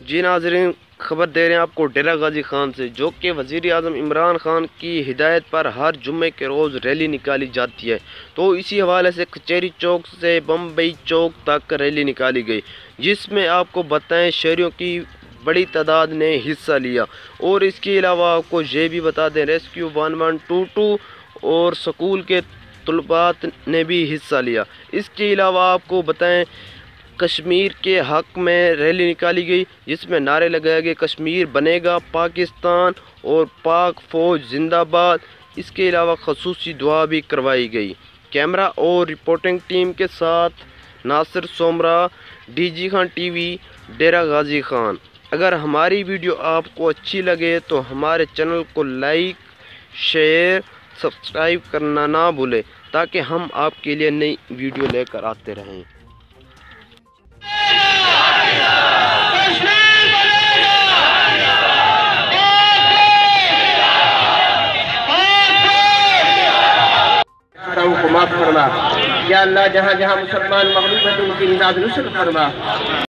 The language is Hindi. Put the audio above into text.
जी नाज़रीन, खबर दे रहे हैं आपको डेरा गाजी खान से, जो कि वज़ीर आज़म इमरान खान की हिदायत पर हर जुम्मे के रोज़ रैली निकाली जाती है। तो इसी हवाले से कचहरी चौक से बम्बई चौक तक रैली निकाली गई, जिसमें आपको बताएं शहरियों की बड़ी तादाद ने हिस्सा लिया। और इसके अलावा आपको ये भी बता दें रेस्क्यू 1122 और स्कूल के तलबात ने भी हिस्सा लिया। इसके अलावा आपको बताएं कश्मीर के हक़ में रैली निकाली गई, जिसमें नारे लगाए गए कश्मीर बनेगा पाकिस्तान और पाक फ़ौज जिंदाबाद। इसके अलावा खसूसी दुआ भी करवाई गई। कैमरा और रिपोर्टिंग टीम के साथ नासिर सोमरा, डीजी खान टीवी, डेरा गाजी खान। अगर हमारी वीडियो आपको अच्छी लगे तो हमारे चैनल को लाइक, शेयर, सब्सक्राइब करना ना भूलें, ताकि हम आपके लिए नई वीडियो लेकर आते रहें। को माफ फरमा या अल्लाह, जहाँ जहाँ मुसलमान मगलूब है तो उनकी इमदाद नुसरत फरमा।